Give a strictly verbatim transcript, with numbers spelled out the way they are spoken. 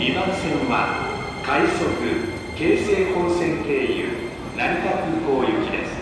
にばん線は快速京成本線経由成田空港行きです。